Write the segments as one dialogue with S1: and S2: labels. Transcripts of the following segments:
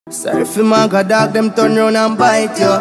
S1: Sorry for my god dog, them turn round and bite you.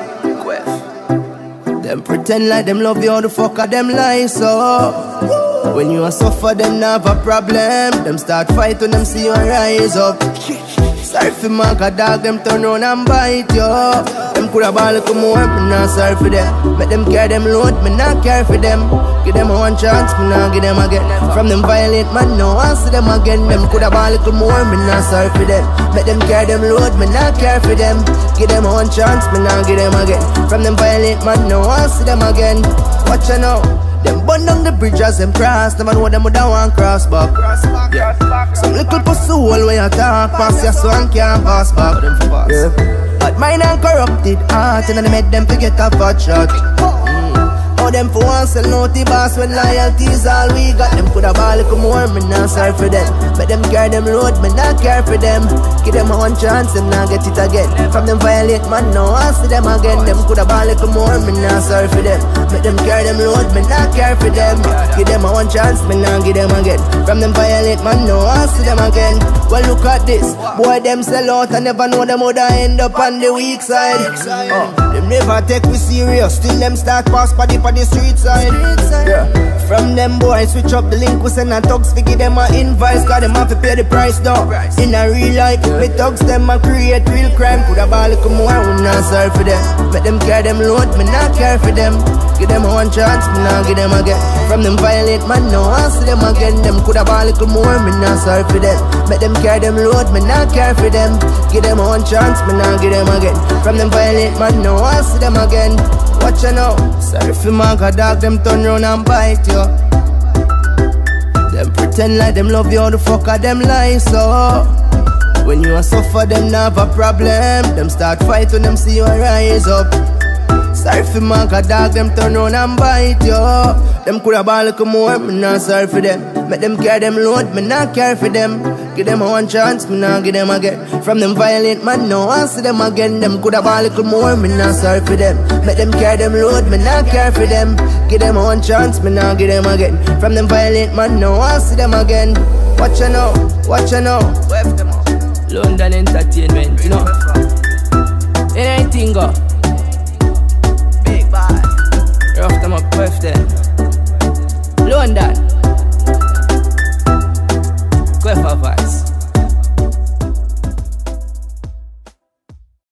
S1: Them pretend like them love you, how the fuck are them lie so? When you a suffer, them not have a problem. Them start fight when them see you rise up. Sorry for my god dog, them turn round and bite you. Them coulda ball like more, me not sorry for them. Make them carry them load, me not care for them. Give them one chance, me not give them again. From them violent man, no I see them again. Them coulda ball like more, me not sorry for them. Make them carry them load, me not care for them. Give them one chance, me not give them again. From them violent man, no I see them again. Watch you now. Them burn down the bridge as them cross. Them know them woulda want cross back. Yeah. Some little pussy hole when you talk pass your so and can't pass back. Yeah. But mine and corrupted heart, and they make them forget a fat shot. How them for one sell naughty boss when loyalty is all we got. Them coulda ball like more, me not sorry for them. But them carry them load, me not care for them. Give them one chance, them not get it again. From them violate man, no I see them again. Them coulda ball like more, me not sorry for them. But them carry them load, me not care for them. Give them one chance, me not give them again. From them violate man, no I see them again. Well look at this, boy them sell out and never know them woulda end up on the weak side. Them never take me serious, still them start pass party on the street side. Yeah. From them boys switch up the link, we send a thugs to give them a invoice. Cause them have to pay the price though. In a real life, me thugs them a create real crime. Coulda ball like more, we not sorry for them. Make them carry them load, me not care for them. Give them one chance, me not give them again. From them violate man, no I see them again. Them coulda ball like more, me not sorry for them. Make them carry them load, me not care for them. Give them one chance, me not give them again. From them violate man, no I see them again. Watch you now. Sorry for my god dog, them turn round and bite you. Them pretend like them love you, how the fuck are them lie so? When you a suffer, them not have a problem. Them start fight when them see you rise up. Sorry for my god dog, them turn round and bite you. Them coulda ball like more, me not sorry for them. Make them carry them load, me not care for them. Give them one chance, me not give them again. From them violent man, no I see them again. Them coulda ball like more, me not sorry for them. Make them carry them load, me not care for them. Give them one chance, me not give them again. From them violent man, no I see them again. Watch you now, watch you now. London Entertainment, you know. Anything go.